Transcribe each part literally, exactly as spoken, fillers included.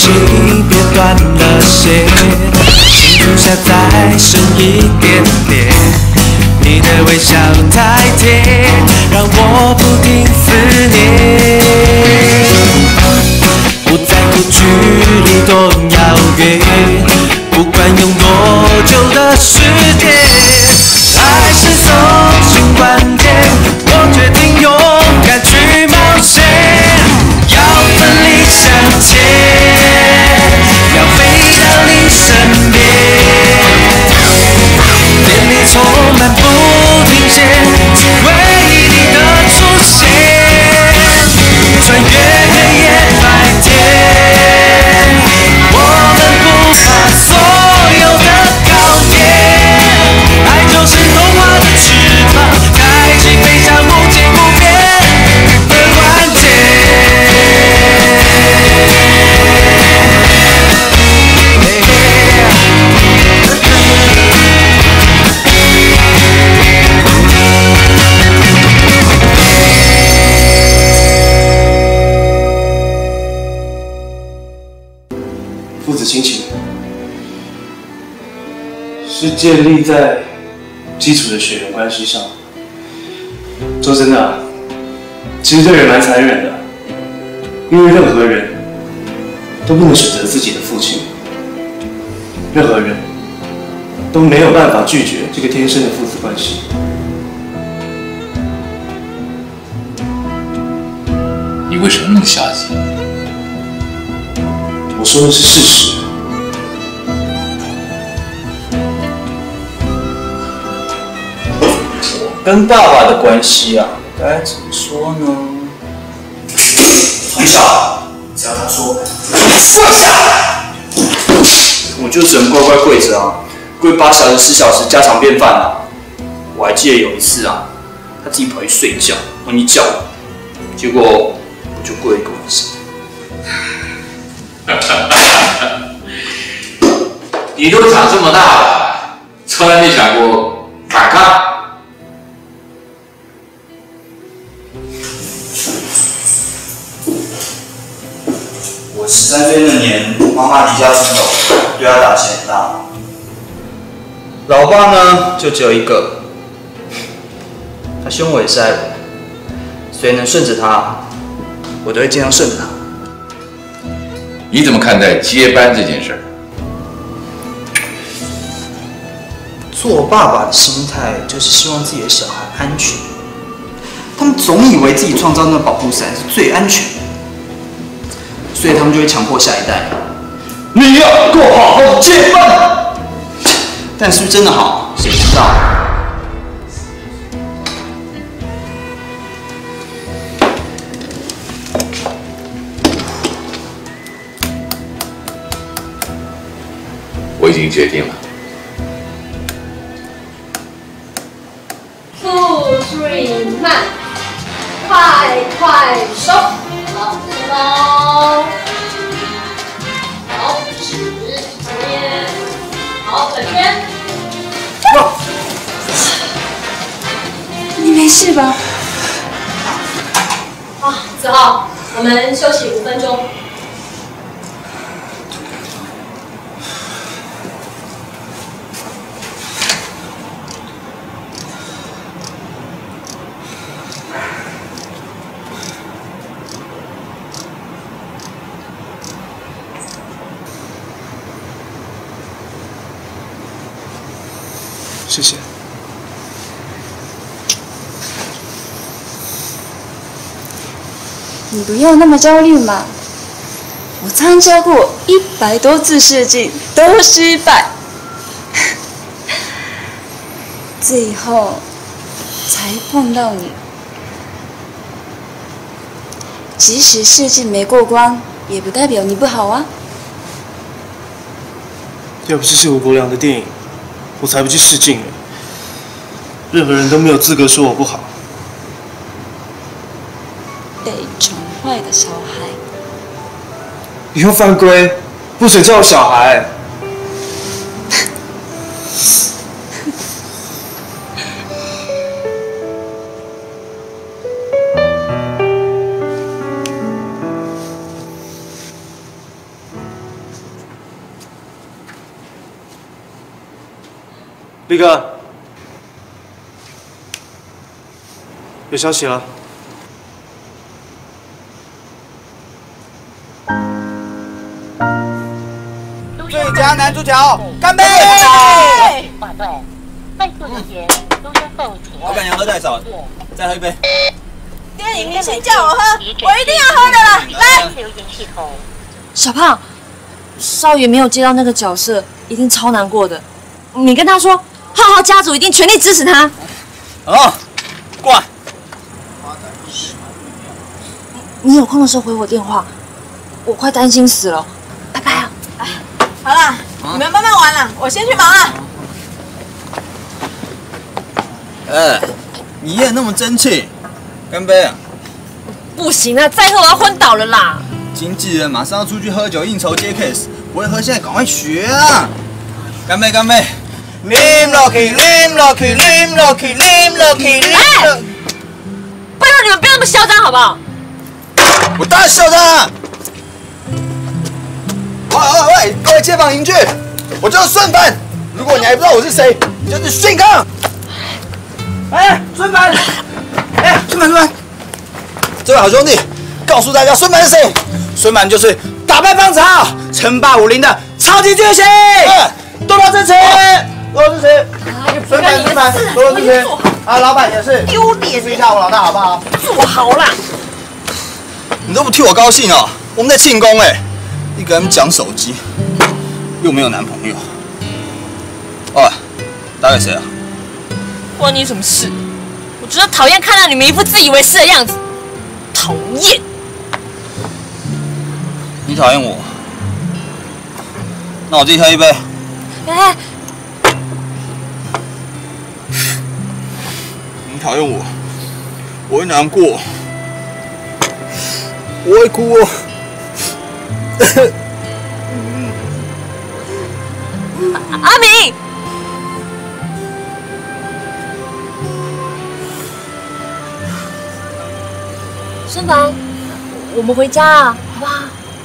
情别断了线，幸福下再深一点点。你的微笑太甜，让我不停思念。不在乎距离多遥远，不管用多久的时间，爱是送信关键，我决定勇敢去冒险，要奋力向前，要飞到你身边，眼里充满不停歇，只为你的出现，穿越黑夜白天，我们不怕所有的考验，爱就是童话的翅膀，开启飞向无尽无边的关键。 父子亲情是建立在基础的血缘关系上。说真的啊，其实这人蛮残忍的，因为任何人都不能选择自己的父亲，任何人都没有办法拒绝这个天生的父子关系。 你为什么那么消极？ 我说的是事实。 我跟爸爸的关系啊，该怎么说呢？从小只要他说跪下，我就只能乖乖跪着啊，跪八小时、十小时，家常便饭啊。我还记得有一次啊，他自己跑去睡觉，我一叫，结果我就跪一个晚上。 你都长这么大了，从来没想过反抗。 我十三岁那年，妈妈离家出走，对她打击很大。老爸呢，就只有一个，他凶我也是爱我，所以能顺着他，我都会尽量顺着他。 你怎么看待接班这件事儿？ 做爸爸的心态就是希望自己的小孩安全，他们总以为自己创造那个保护伞是最安全的，所以他们就会强迫下一代，你要给我好好的接班。但是不是真的好，谁知道？ 我已经决定了。 Two three 慢，快快收，好，收喽。好，十边，好，转圈。 你没事吧？ 好，子浩，我们休息五分钟。 谢谢。 你不用那么焦虑嘛。我参加过一百多次试镜，都失败，最后才碰到你。即使试镜没过关，也不代表你不好啊。 要不是是吴国良的电影，我才不去试镜呢。任何人都没有资格说我不好。 被宠坏的小孩， 以后犯规，不准叫我小孩。 力哥，有消息了。 最佳男主角，干杯！ 挂断，快速留言，收声后请老板娘喝太少，再喝一杯。 电影明星叫我喝，我一定要喝的了。来， 留言系统。 小胖，少爷没有接到那个角色，一定超难过的。你跟他说，浩浩家族一定全力支持他。 哦，挂。 你有空的时候回我电话，我快担心死了。拜拜啊！ 好了，你们慢慢玩了，我先去忙了。 哎，你也那么争气，干杯啊！ 不行啊，再喝我要昏倒了啦！ 经纪人马上要出去喝酒应酬接 case， 不会喝现在赶快学啊！干杯干杯 ！Lim Rocky Lim Rocky Lim Rocky Lim Rocky Lim。 拜托你们不要那么嚣张好不好？ 我当然嚣张啊！喂喂喂，各位街坊邻居，我就是顺凡。如果你还不知道我是谁，你就是迅康。哎，顺凡！哎，顺凡顺凡，这位好兄弟，告诉大家顺凡是谁？顺凡就是打败方潮、称霸武林的超级巨星。多多支持，多多支持。顺凡顺凡，多多支持。啊，老板也是。丢脸！支持一下我老大好不好？ 做好啦！ 你都不替我高兴哦，我们在庆功哎。一个人讲手机，又没有男朋友。哦，打给谁啊？ 关你什么事？我真的讨厌看到你们一副自以为是的样子，讨厌！ 你讨厌我？那我自己喝一杯。 哎， 你讨厌我，我会难过，我会哭哦。 阿明，顺凡，我们回家啊，好不好？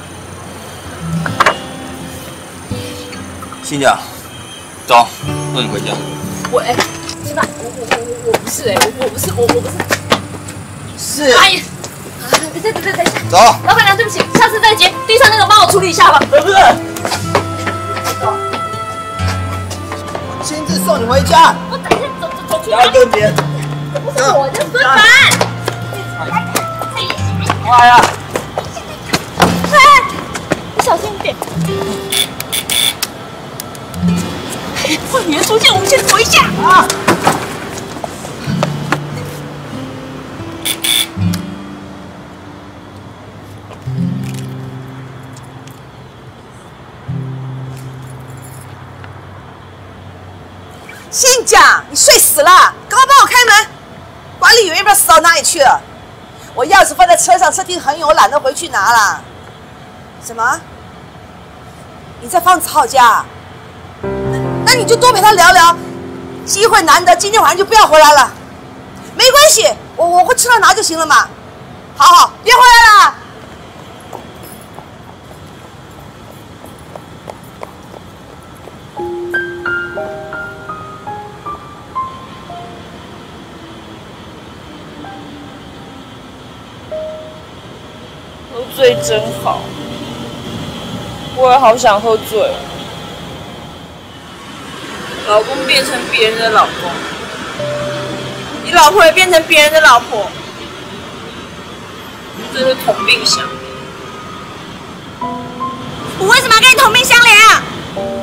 新娘，走，送你回家。 喂，顺凡，我我我我不是哎、欸，我我不是我我不是。 是。 哎呀，等等等等等一下。 走。 老板娘，对不起，下次再接。地上那个帮我处理一下吧。 不是。亲自送你回家。 我等一下走走走去。 不要跟别人。 这不是我的孙凡。 哎呀！ 哎，你小心一点。坏女人出现，我们先躲一下。啊！ 信讲，你睡死了！赶快帮我开门！管理员也不知道死到哪里去了。我钥匙放在车上，车停很远，我懒得回去拿了。什么？你在方子浩家？那那你就多陪他聊聊，机会难得，今天晚上就不要回来了。没关系，我我会车上拿就行了嘛。好好，别回来了。 喝醉真好，我也好想喝醉。老公变成别人的老公，你老婆也变成别人的老婆，这是同病相怜。 我为什么要跟你同病相怜啊？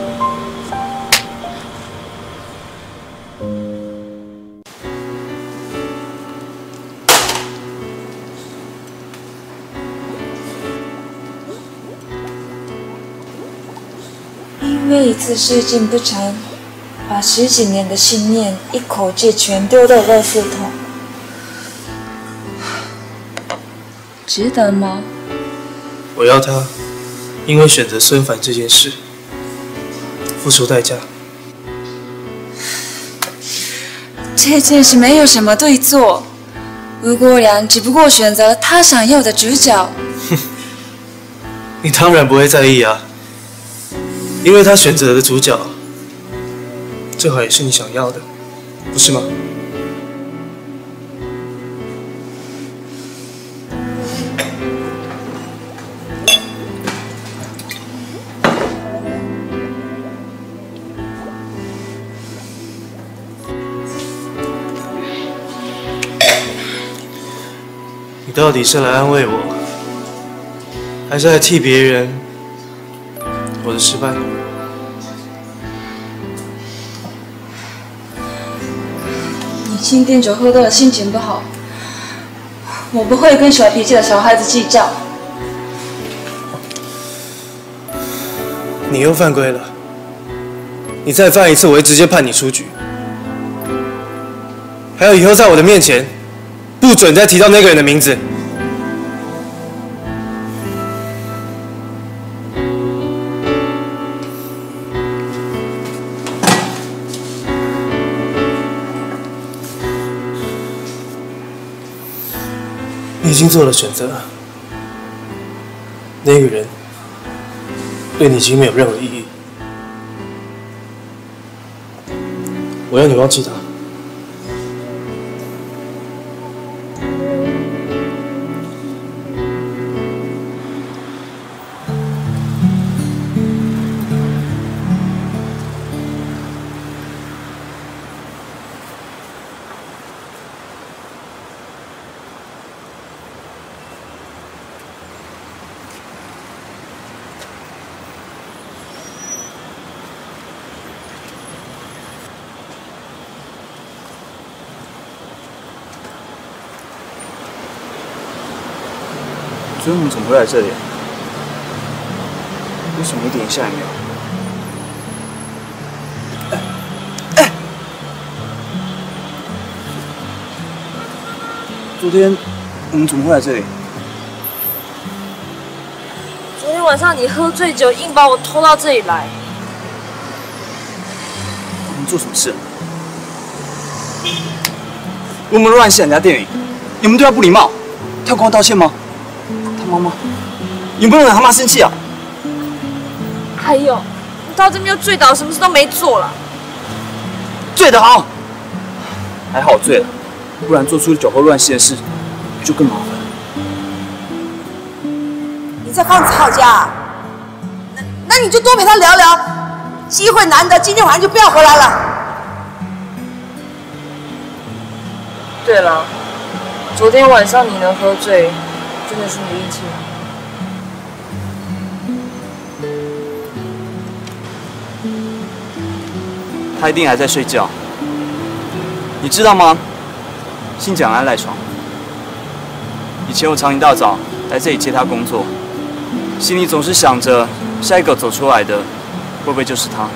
因为一次事情不成，把十几年的信念一口气全丢到垃圾桶，值得吗？ 我要他，因为选择孙凡这件事，付出代价。 这件事没有什么对错，吴国良只不过选择他想要的主角。 你当然不会在意啊，因为他选择的主角正好也是你想要的，不是吗？你到底是来安慰我，还是来替别人我的失败？ 你今天酒喝多了，心情不好。我不会跟小脾气的小孩子计较。 你又犯规了，你再犯一次，我会直接判你出局。还有以后在我的面前，不准再提到那个人的名字。你已经做了选择，那个人对你已经没有任何意义。我要你忘记他。 昨天我们怎么会来这里？为什么会点下一秒？哎哎！昨天我们怎么会来这里？ 昨天晚上你喝醉酒，硬把我拖到这里来。 我们做什么事？我们乱写人家电影，你们对他不礼貌，他跟我道歉吗？妈妈，你不能让他妈生气啊！ 还有，你到这边又醉倒，什么事都没做了。 醉得好，还好我醉了，不然做出酒后乱性的事就更麻烦。 你在方子浩家，那那你就多陪他聊聊，机会难得，今天晚上就不要回来了。 对了，昨天晚上你能喝醉。真的是你运气好。 他一定还在睡觉，你知道吗？姓蒋爱赖床。以前我常一大早来这里接他工作，心里总是想着下一个走出来的会不会就是他。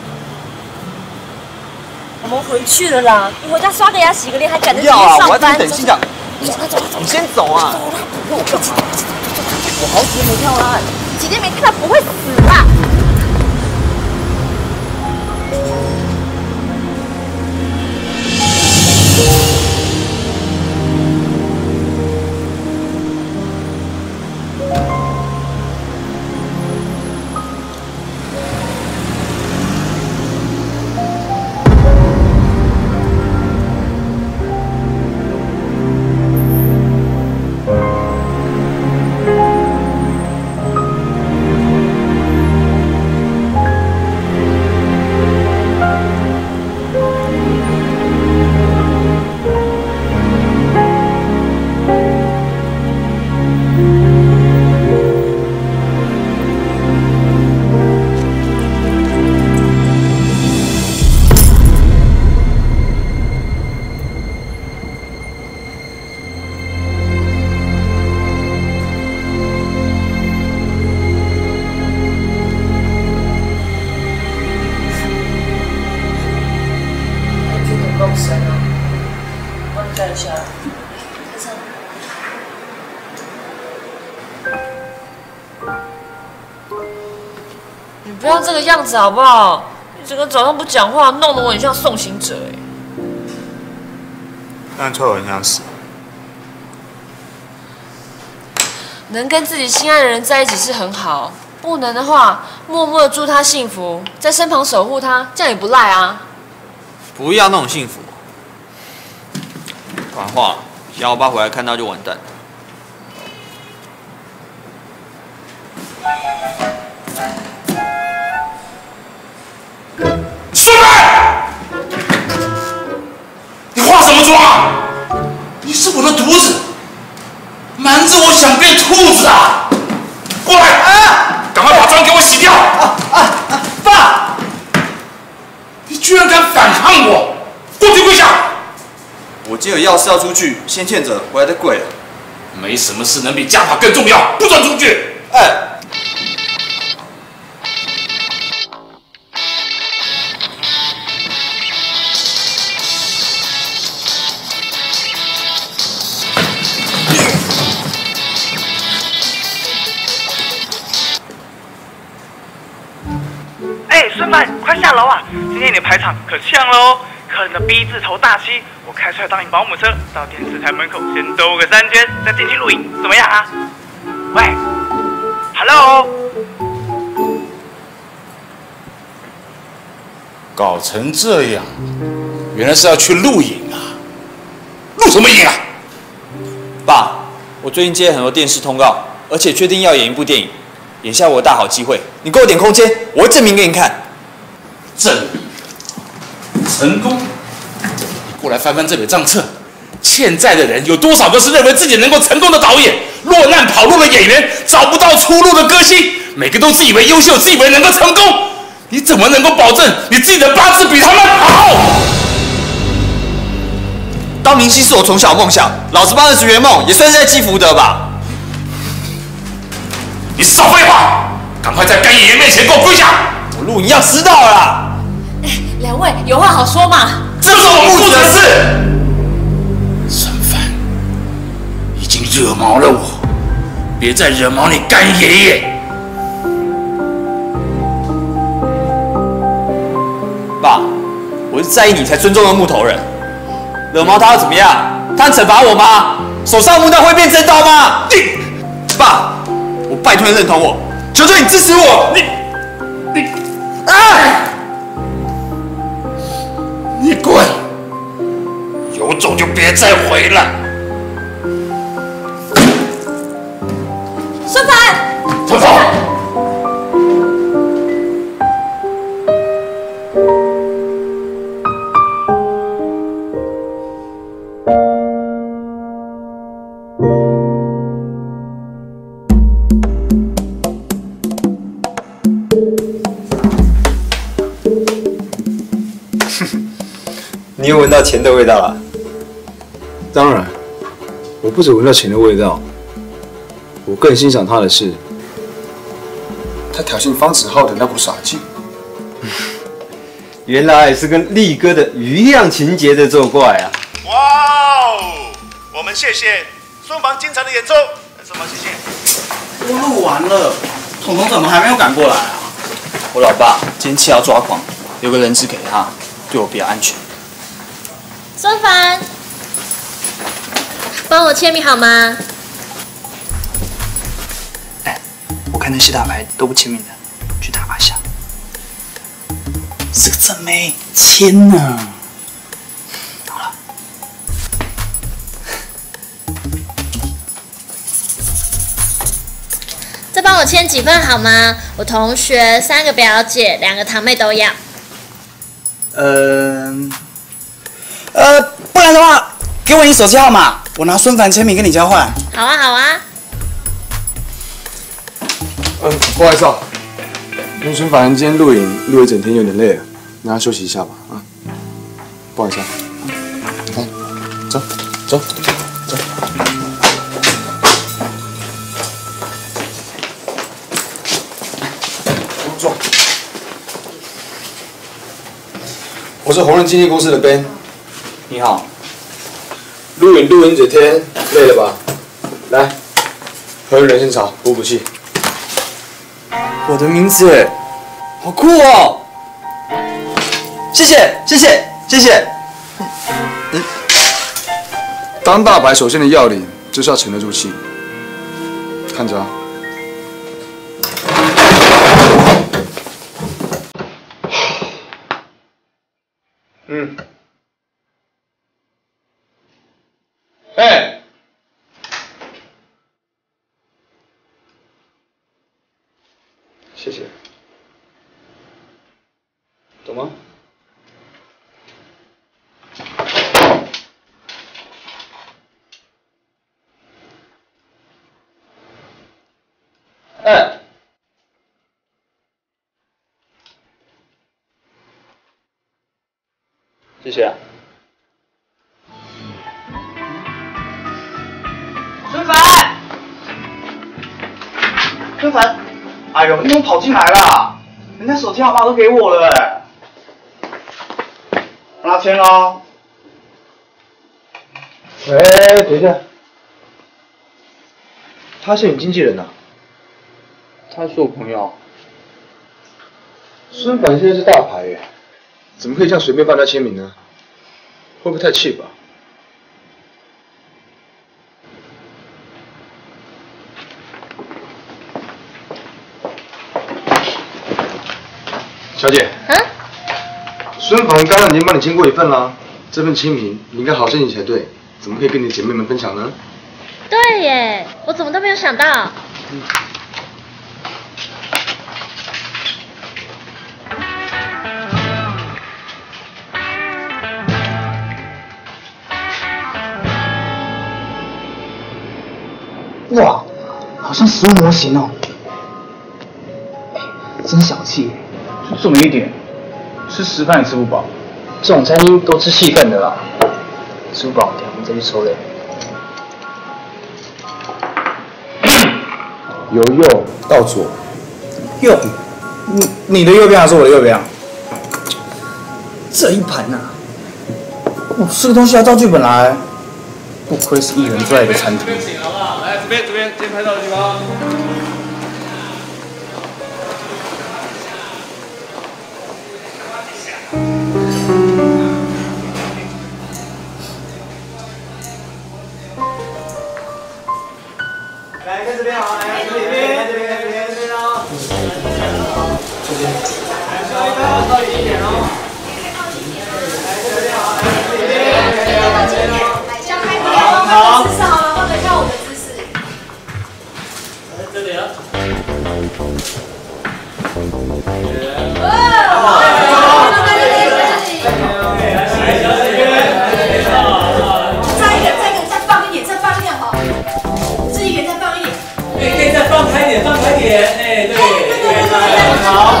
我们回去了啦，你回家刷个牙、洗个脸，还赶着今天要啊！ 上班。 我要等等姓蒋。 走了走了走了， 你先走啊！ 我干嘛？我好几天没看到他，几天没看他不会死吧？你不要这个样子好不好？你整个早上不讲话，弄得我很像送行者哎。 看出来我很想死。 能跟自己心爱的人在一起是很好，不能的话，默默的祝他幸福，在身旁守护他，这样也不赖啊。 不要那种幸福。管话了，小我爸回来看到就完蛋。 孙子，你化什么妆啊？你是我的独子，瞒着我想变兔子啊！过来，啊！赶快把妆给我洗掉！啊啊啊！爸，你居然敢反抗我！给我跪跪下！ 我今有要事要出去，先欠着，回来再跪了。 没什么事能比家法更重要，不准出去！ 哎。 孙凡，快下楼啊！今天你的排场可呛喽，客人的 B 字头大七，我开出来当你保姆车，到电视台门口先兜个三圈，再进去录影，怎么样啊？喂 ，Hello， 搞成这样，原来是要去录影啊！录什么影啊？ 爸，我最近接了很多电视通告，而且确定要演一部电影，眼下我有大好机会，你给我点空间，我会证明给你看。 证明成功？你过来翻翻这本账册，欠债的人有多少个是认为自己能够成功的导演？落难跑路的演员，找不到出路的歌星，每个都自以为优秀，自以为能够成功。你怎么能够保证你自己的八字比他们好？ 当明星是我从小梦想，老子帮儿子圆梦，也算是在积福德吧。 你少废话，赶快在干爷爷面前给我跪下！ 我录影要迟到了啦。 哎，两位有话好说嘛。 这是我父子的事。孙凡已经惹毛了我，别再惹毛你干爷爷。 爸，我是在意你才尊重的木头人，惹毛他又怎么样？他惩罚我吗？手上木刀会变真刀吗？你，爸，我拜托你认同我，求求你支持我！你，你，哎， 你滚！有种就别再回来！ 孙凡， 走走。 你又闻到钱的味道了？ 当然，我不止闻到钱的味道，我更欣赏他的是，他挑衅方子浩的那股傻劲。 原来是跟力哥的鱼样情节在作怪啊！ 哇哦，我们谢谢孙房精彩的演奏，孙房谢谢。 都录完了，彤彤怎么还没有赶过来啊？我老爸今天气要抓狂，留个人质给他，对我比较安全。 孙凡，帮我签名好吗？ 哎，我看那些打牌都不签名的，去打吧一下。是个正妹，签呢。好了。 再帮我签几份好吗？我同学三个表姐，两个堂妹都要。 嗯、呃，呃，不然的话，给我你手机号码，我拿孙凡签名跟你交换。 好啊，好啊。 嗯，不好意思啊，因为孙凡今天录影录一整天，有点累了，让他休息一下吧啊。不好意思啊，来，走走走。坐。我是红人经纪公司的 Ben。 你好。 录影录影整天，累了吧？来，喝人参茶补补气。 我的名字，好酷哦！谢谢谢谢谢谢。嗯， 当大牌首先的要领就是要沉得住气，看着啊。 嗯。哎。谢谢。懂吗？哎。谢谢啊。 孙凡，孙凡，哎呦，你怎么跑进来了？人家手机号码都给我了哎。让他签喽。 喂，等一下，他是你经纪人呐、啊？ 他是我朋友。 孙凡现在是大牌耶，怎么可以这样随便帮他签名呢？会不会太气吧？小姐。 啊？ 孙凡刚刚已经帮你签过一份了，这份签名你应该好心情才对，怎么可以跟你姐妹们分享呢？ 对耶，我怎么都没有想到。 嗯。 哇，好像实物模型哦。真小气，就这么一点，吃十饭也吃不饱。这种餐厅都吃细份的啦，吃不饱，等下我们再去抽嘞。 由右到左。 右，你你的右边还是我的右边啊？这一盘呐、啊，哦，这个东西要照剧本来，不愧是艺人最爱的餐厅。 来这边这边，先拍照的地方。 来，看这边好，来这边，看这边，看这边，看这边哦。这边。来，稍微靠靠里一点哦。来，这边好，来这边，这边，这边哦。来，向开点，换个姿势好了，换个跳舞的姿势。 来这里啊。 再一点，再一点，再放一点，再放一点哈。这一点再放一点。 哎，可以再放开点，放开点，哎，对对，好，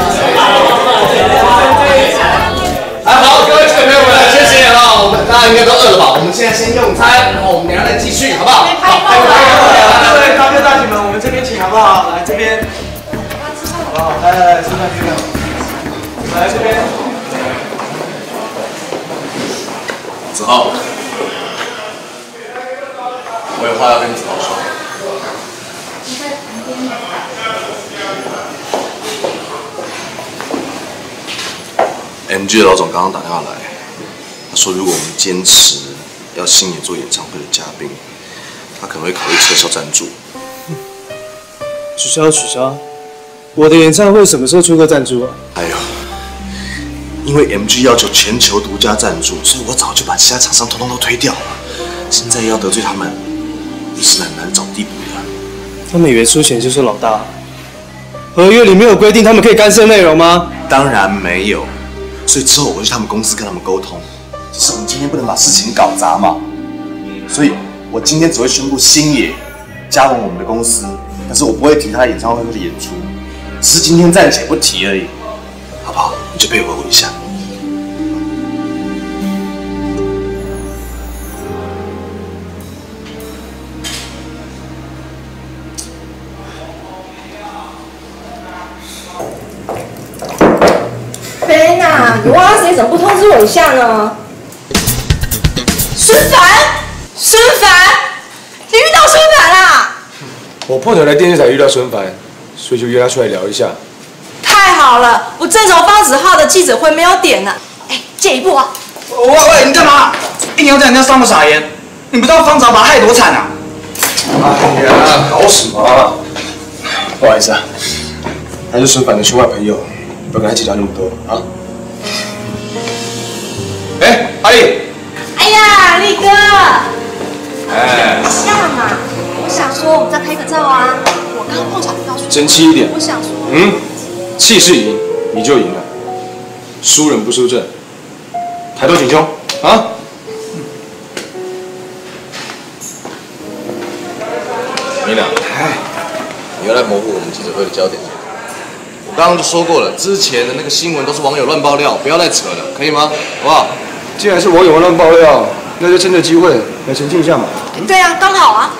哎，好，各位姐妹们，谢谢啊！我们大家应该都饿了吧？我们现在先用餐，然后我们等下再继续，好不好？好，拜拜。 各位大哥大姐们，我们这边请好不好？来这边，好不好？来来来，吃饭吃饭。来这边。 子浩，我有话要跟子浩说。M G 的老总刚刚打电话来，他说如果我们坚持要星野做演唱会的嘉宾，他可能会考虑撤销赞助。 取消取消，我的演唱会什么时候出过赞助啊？ 还有，因为 M G 要求全球独家赞助，所以我早就把其他厂商统统都推掉了。现在要得罪他们，也是很难找地步的。 他们以为出钱就是老大，合约里面有规定他们可以干涉内容吗？ 当然没有。所以之后我会去他们公司跟他们沟通，只是我们今天不能把事情搞砸嘛。所以我今天只会宣布星野加盟我们的公司，但是我不会提他演唱会的演出，只是今天暂且不提而已，好不好？你就配合我一下。 菲娜，你挖谁怎么不通知我一下呢？孙凡，孙凡，你遇到孙凡啦？ 我碰巧来电视台遇到孙凡，所以就约他出来聊一下。 太好了，我正愁方子浩的记者会没有点呢。哎，借一步啊！ 喂喂，你干嘛？硬要在人家上面撒盐？你不知道方早把害多惨啊！ 哎呀，搞什么啊？不好意思啊，他是孙凡的圈外朋友，不要跟他计较那么多啊。 阿丽。 哎呀，力哥。 哎。 下嘛，我想说我们再拍个照啊。我刚刚碰巧听到说。 争气一点。 我想说。 嗯，气势赢，你就赢了。输人不输阵。抬头挺胸啊！ 米娜，哎，你又来模糊我们记者会的焦点。我刚刚就说过了，之前的那个新闻都是网友乱爆料，不要再扯了，可以吗？好不好？ 既然是网友乱爆料，那就趁着机会来澄清一下嘛。 对啊，刚好啊。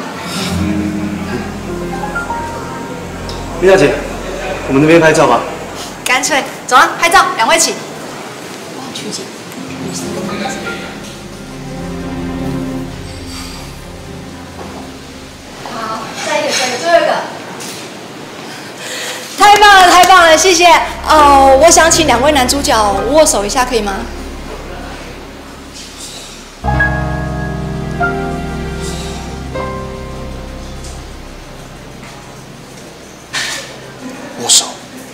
李小姐，我们那边拍照吧。 干脆，走啊，拍照，两位起。帮我取景。好，再一个，再一个，最后一个。太棒了，太棒了，谢谢。哦，我想请两位男主角握手一下，可以吗？ 握手，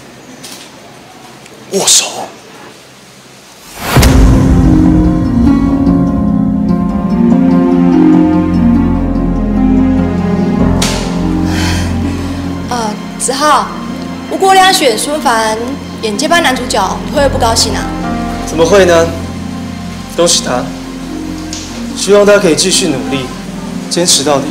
握手。 呃，子浩，吴国良选孙凡演接班男主角，你会不会不高兴啊？ 怎么会呢？恭喜他，希望他可以继续努力，坚持到底。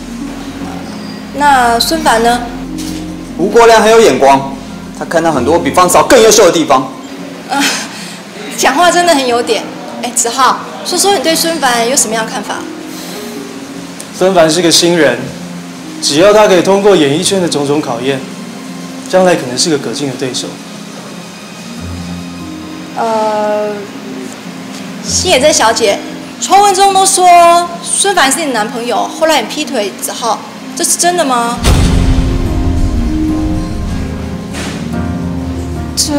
那孙凡呢？ 吴国良很有眼光，他看到很多比方嫂更优秀的地方。 呃，讲话真的很有点。哎，子浩，说说你对孙凡有什么样的看法？ 孙凡是个新人，只要他可以通过演艺圈的种种考验，将来可能是个可敬的对手。 呃，新野真小姐，传闻中都说孙凡是你男朋友，后来你劈腿子浩，这是真的吗？ 这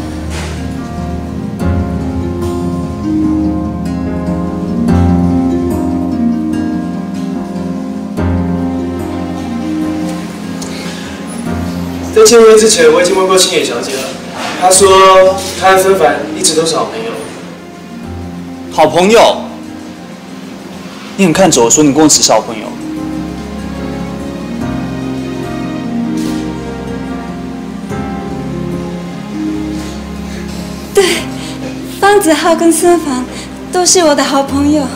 在签约之前，我已经问过星野小姐了，她说她和孙凡一直都是好朋友。 好朋友？你很看着我说你跟我只是好朋友。 对，方子浩跟孙凡都是我的好朋友。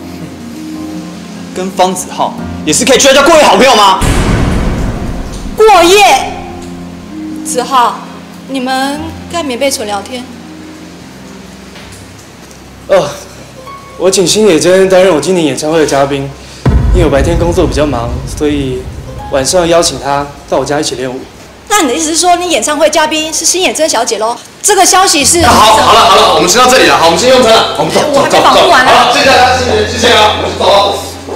跟方子浩也是可以去他家过夜好朋友吗？ 过夜？子浩，你们盖棉被纯聊天？ 哦，我请星野真担任我今年演唱会的嘉宾，因为我白天工作比较忙，所以晚上邀请她到我家一起练舞。 那你的意思是说，你演唱会嘉宾是新野真小姐喽？这个消息是…… 好，好了，好了，我们先到这里了。好，我们先用餐了。我们走， 我还没访问完呢。 好了，谢谢大家，谢谢，谢谢啊，我们走了。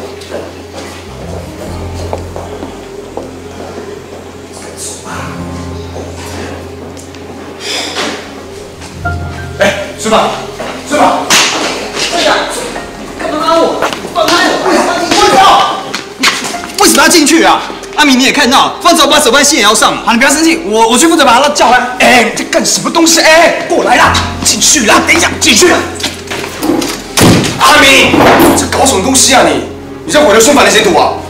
哎，孙凡，孙凡，队长，干嘛拉我？放开我！为什么进去啊？ 为什么要进去啊？阿明你也看到，方子浩把手办线也要上。好，你不要生气，我我去负责把他叫回来。 哎，你在干什么东西？哎，过来啦，进去啦！等一下，进去。阿明，这搞什么东西啊你？你在毁了孙凡的前途啊！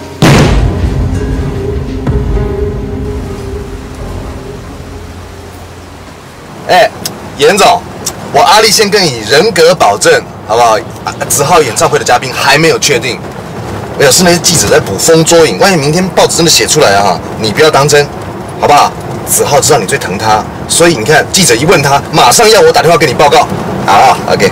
哎，严总，我阿力先跟你人格保证，好不好？子浩演唱会的嘉宾还没有确定。没有，是那些记者在捕风捉影，万一明天报纸真的写出来啊，你不要当真，好不好？子浩知道你最疼他，所以你看记者一问他，马上要我打电话给你报告。好 ，OK。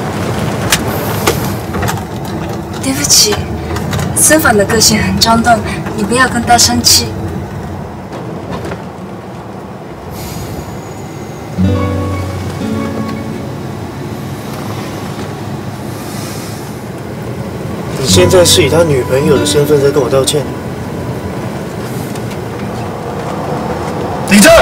对不起，孙凡的个性很冲动，你不要跟他生气。 你现在是以他女朋友的身份在跟我道歉？ 李正，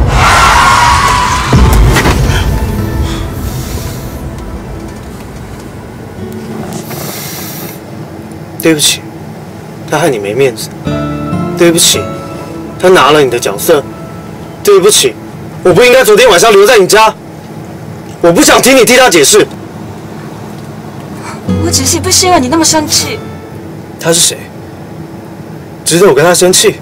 对不起，他害你没面子。对不起，他拿了你的角色。对不起，我不应该昨天晚上留在你家。我不想听你替他解释。 我只是不希望你那么生气。 他是谁？值得我跟他生气？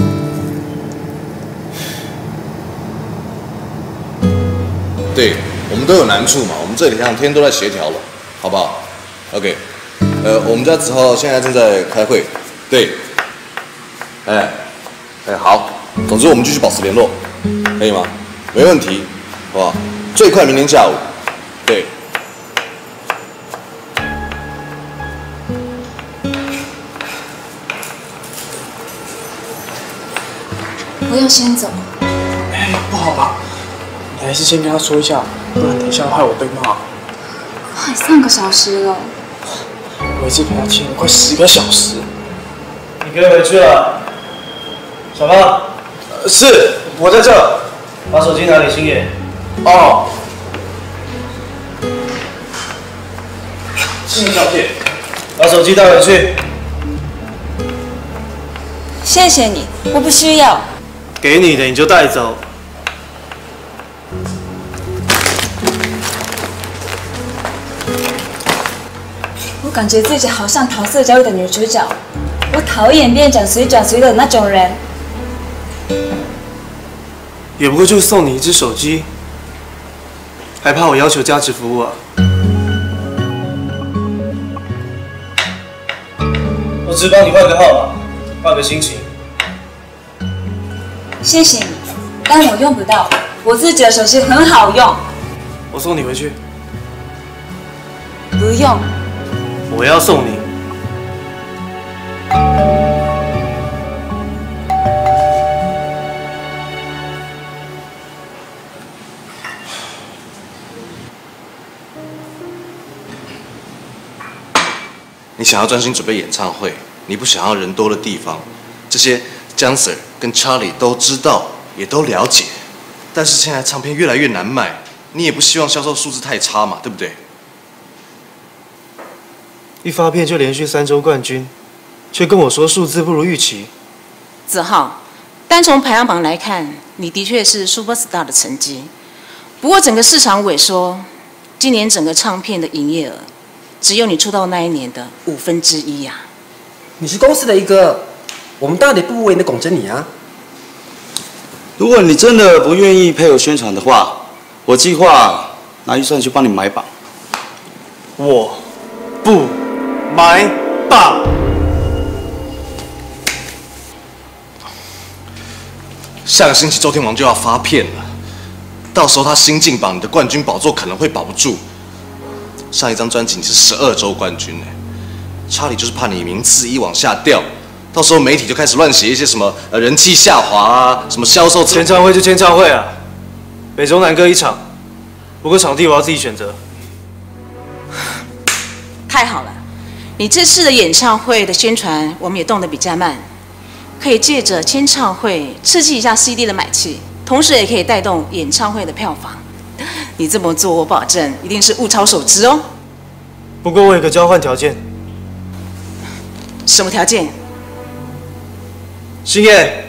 对，我们都有难处嘛，我们这两天都在协调了，好不好 ？OK， 呃，我们家子豪现在正在开会，对，哎，哎，好，总之我们继续保持联络，可以吗？没问题，好不好？最快明天下午，对。 我要先走。 哎，不好吧？你还是先跟他说一下，不然等一下害我被骂。 快三个小时了。 我一次陪他牵了快十个小时。你可以回去了。小芳。呃，是，我在这。把手机拿给星野。哦。星野小姐，把手机带回去。 谢谢你，我不需要。 给你的你就带走。 我感觉自己好像桃色交易的女主角，我讨厌变转随转随的那种人。 也不过就送你一只手机，还怕我要求价值服务啊？我只帮你换个号码，换个心情。 谢谢你，但我用不到，我自己的手机很好用。 我送你回去。 不用。 我要送你。 你想要专心准备演唱会，你不想要人多的地方，这些江 Sir 跟 Charlie 都知道，也都了解。但是现在唱片越来越难卖，你也不希望销售数字太差嘛，对不对？ 一发片就连续三周冠军，却跟我说数字不如预期。 子浩，单从排行榜来看，你的确是 Superstar 的成绩。不过整个市场萎缩，今年整个唱片的营业额，只有你出道那一年的五分之一呀。 你是公司的一个，我们大抵不为你的拱着你啊。 如果你真的不愿意配合宣传的话，我计划拿预算去帮你买榜。 我不买榜。 下个星期周天王就要发片了，到时候他新进榜，你的冠军宝座可能会保不住。上一张专辑你是十二周冠军呢，查理就是怕你名次一往下掉，到时候媒体就开始乱写一些什么呃人气下滑啊，什么销售。 签唱会就签唱会啊，北中南各一场，不过场地我要自己选择。 太好了，你这次的演唱会的宣传我们也动得比较慢，可以借着签唱会刺激一下 C D 的买气，同时也可以带动演唱会的票房。你这么做，我保证一定是物超所值哦。 不过我有个交换条件。 什么条件？ 星夜，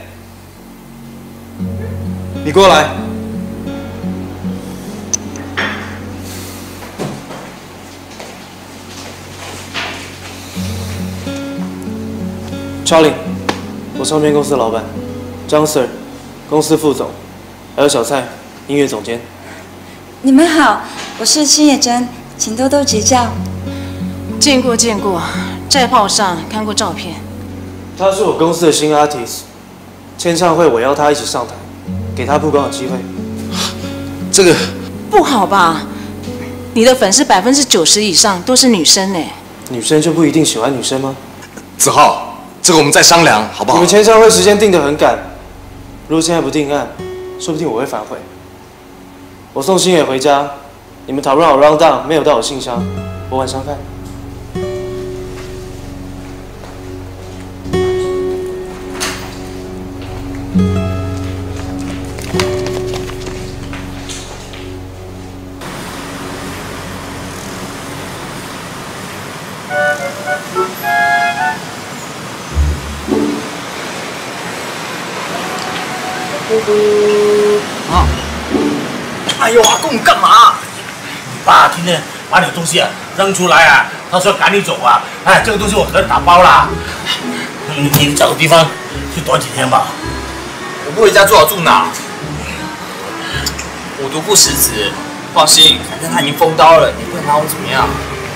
你过来。Charlie， 我唱片公司的老板，张 Sir， 公司副总，还有小蔡，音乐总监。 你们好，我是星野真，请多多指教。 见过见过，在报上看过照片。 他是我公司的新 artist， 签唱会我邀他一起上台，给他曝光的机会。 这个不好吧？你的粉丝百分之九十以上都是女生呢。 女生就不一定喜欢女生吗？ 子浩，这个我们再商量，好不好？ 你们签唱会时间定得很赶，如果现在不定案，说不定我会反悔。我送星野回家，你们讨论好 round down 没有到我信箱，我晚上看。 啊！哎呦，阿公你干嘛？ 爸今天把你的东西啊扔出来啊，他说赶你走啊。哎，这个东西我可打包啦。你你找个地方去躲几天吧。 我不回家，最好住哪？我毒不食子，放心，反正他已经封刀了，你不能拿我怎么样。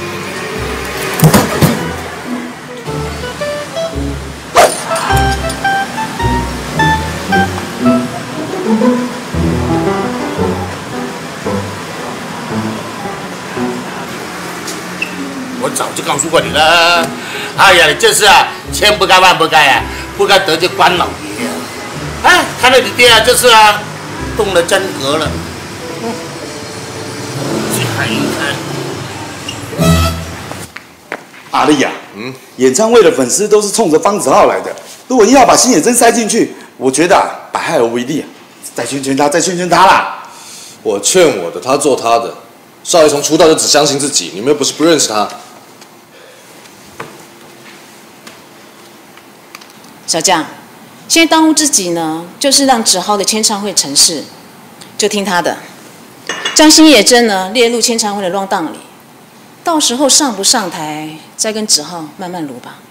我早就告诉过你了。哎呀，你这是啊，千不该万不该啊，不该得罪关老爷。哎，看到你爹啊，这是啊，动了真格了。嗯，去看一看。 阿丽呀，嗯，演唱会的粉丝都是冲着方子浩来的，如果硬要把星野真塞进去，我觉得啊，百害而无一利啊。再劝劝他，再劝劝他啦。 我劝我的，他做他的。少爷从出道就只相信自己，你们又不是不认识他。 小将，现在当务之急呢，就是让子浩的签唱会成事，就听他的，将星野真呢列入签唱会的 round down 里，到时候上不上台，再跟子浩慢慢撸吧。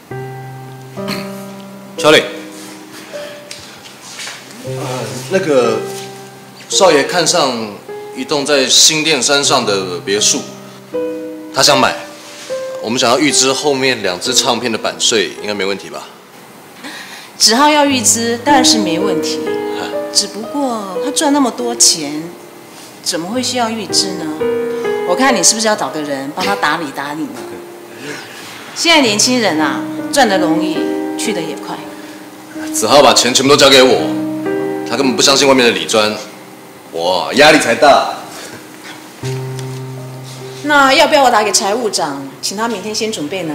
小李，呃，那个少爷看上一栋在新店山上的别墅，他想买，我们想要预支后面两支唱片的版税，应该没问题吧？ 子浩要预支当然是没问题，只不过他赚那么多钱，怎么会需要预支呢？我看你是不是要找个人帮他打理打理呢？现在年轻人啊，赚得容易，去得也快。 子浩把钱全部都交给我，他根本不相信外面的理专，我压力才大。 那要不要我打给财务长，请他明天先准备呢？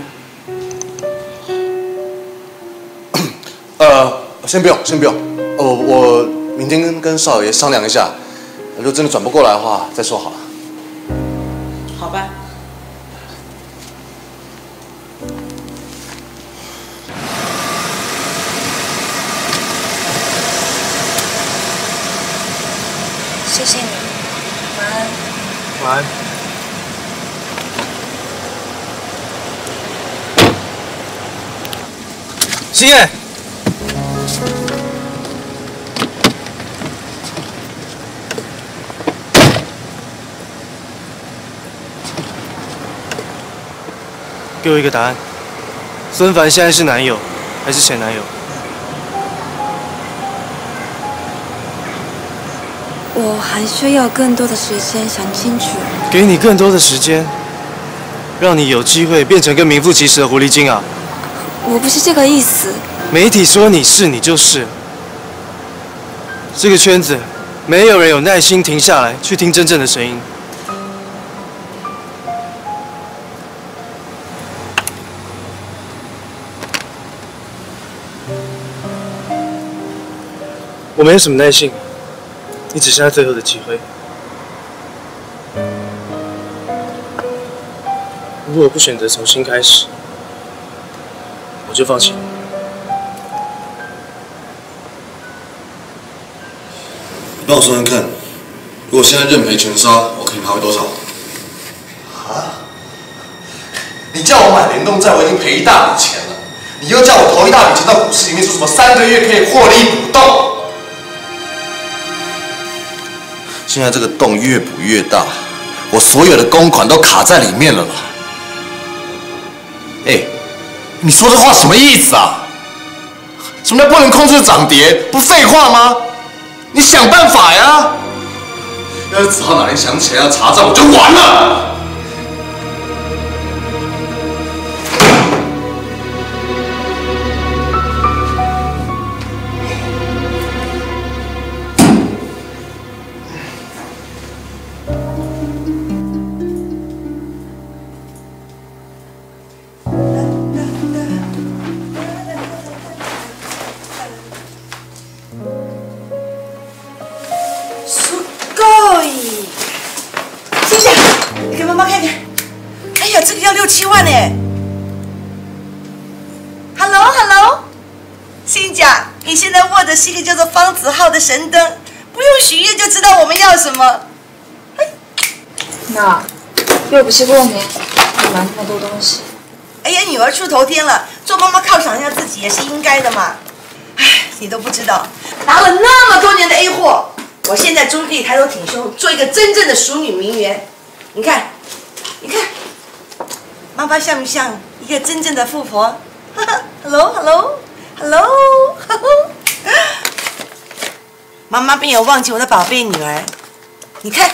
呃，先不用，先不用。哦，我明天跟跟少爷商量一下，如果真的转不过来的话，再说好了。 好吧。 谢谢你，晚安。 晚安。星野。给我一个答案，孙凡现在是男友还是前男友？ 我还需要更多的时间想清楚。 给你更多的时间，让你有机会变成个名副其实的狐狸精啊！ 我不是这个意思。 媒体说你是，你就是。这个圈子，没有人有耐心停下来去听真正的声音。我没有什么耐性，你只剩下最后的机会。如果我不选择重新开始，我就放弃。 让我算算看，如果现在认赔全杀，我可以拿回多少？啊？你叫我买联动债，我已经赔一大笔钱了，你又叫我投一大笔钱到股市里面，说什么三个月可以获利补洞？现在这个洞越补越大，我所有的公款都卡在里面了啦。哎，你说这话什么意思啊？什么叫不能控制涨跌？不废话吗？你想办法呀！要是子浩哪天想起来要查账，我就完了。 七万呢 ！Hello Hello， 心讲，你现在握的是一个叫做方子浩的神灯，不用许愿就知道我们要什么。 那又不是过年，干嘛那么多东西？ 哎呀，女儿出头天了，做妈妈犒赏一下自己也是应该的嘛。哎，你都不知道，拿了那么多年的 A 货，我现在终于可以抬头挺胸，做一个真正的淑女名媛。你看，你看，妈妈像不像一个真正的富婆？哈哈 ，Hello，Hello，Hello， 妈妈没有忘记我的宝贝女儿。你看，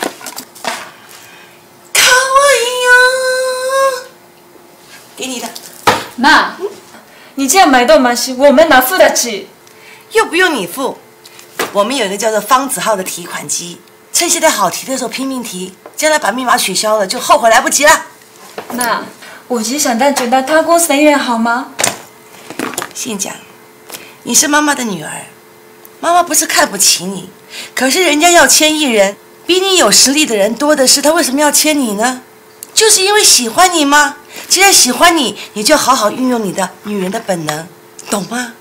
卡哇伊哟，给你的。 妈，你这样买东西，我们哪付得起？ 又不用你付，我们有一个叫做方子浩的提款机，趁现在好提的时候拼命提，将来把密码取消了就后悔来不及了。 妈，我只想单纯当他公司的一员，好吗？ 信讲，你是妈妈的女儿，妈妈不是看不起你，可是人家要签艺人，比你有实力的人多的是，他为什么要签你呢？就是因为喜欢你吗？既然喜欢你，你就好好运用你的女人的本能，懂吗？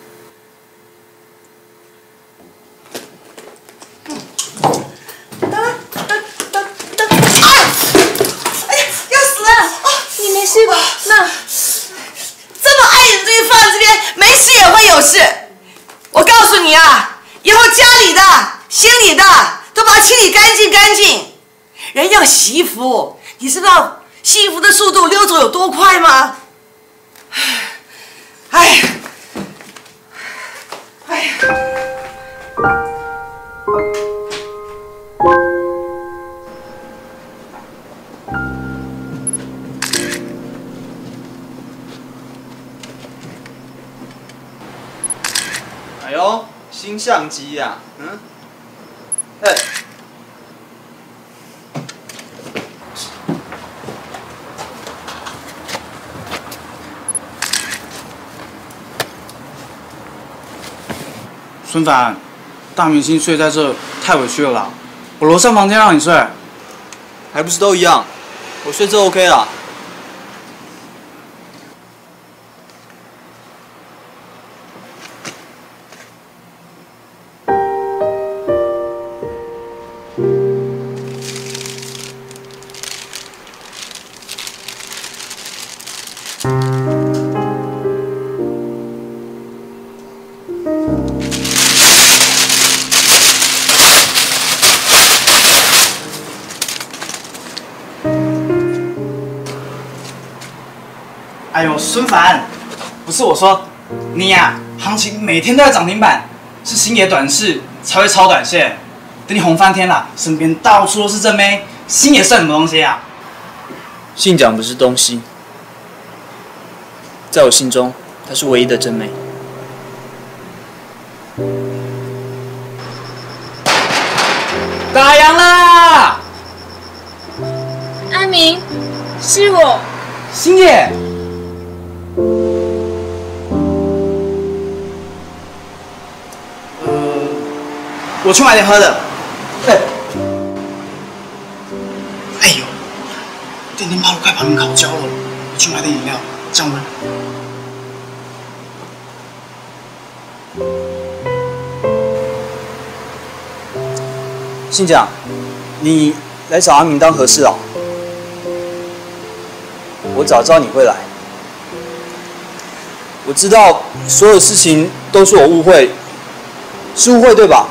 嗯，当当当当！哎，哎呀，要死了！啊， 你没事吧？妈， 这么爱你的东西放在这边，没事也会有事。我告诉你啊，以后家里的、心里的都把它清理干净干净。人要洗衣服，你知道洗衣服的速度溜走有多快吗？哎呀，哎呀！ 哎呦，新相机呀、啊，嗯，哎。 孙凡，大明星睡在这太委屈了啦，我楼上房间让你睡， 还不是都一样，我睡这 OK 啦。 哎呦，孙凡，不是我说，你呀、啊，行情每天都在涨停板，是星野短视才会超短线，等你红翻天了，身边到处都是正妹，星野算什么东西啊？ 信讲不是东西，在我心中，她是唯一的真美。 打烊啦！ 阿明，是我， 星野。我去买点喝的。哎，哎呦，电灯泡都快把你烤焦了，我去买点饮料降温。 信讲，你来找阿明当和事佬，我早知道你会来。我知道所有事情都是我误会，是误会对吧？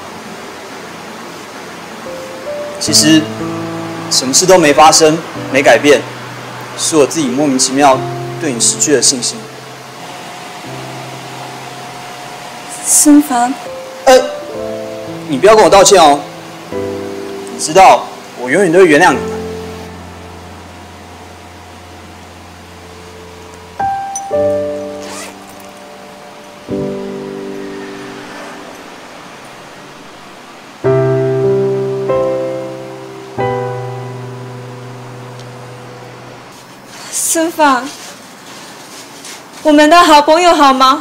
其实什么事都没发生，没改变，是我自己莫名其妙对你失去了信心。 孙凡， 呃，你不要跟我道歉哦。你知道我永远都会原谅你的。 孙凡，我们的好朋友好吗？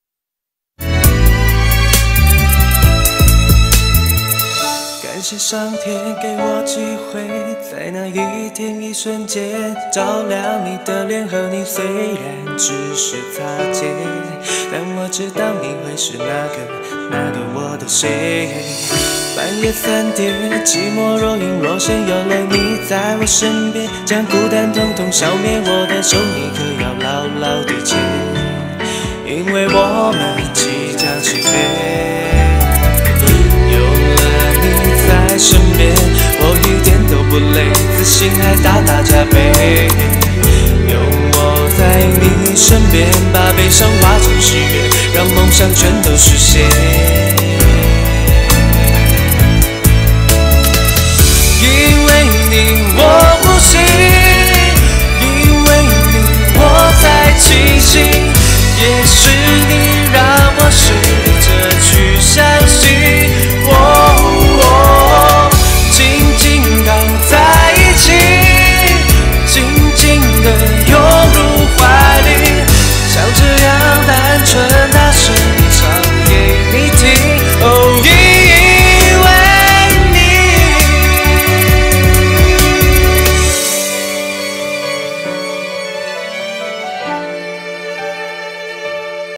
感谢上天给我机会，在那一天一瞬间照亮你的脸和你，虽然只是擦肩，但我知道你会是那个那个我的谁。 半夜三点，寂寞若隐若现，有了你在我身边，将孤单统统消灭。我的手你可要牢牢地牵，因为我们即将起飞。有了你在身边，我一点都不累，自信还大大加倍。有我在你身边，把悲伤化成喜悦，让梦想全都实现。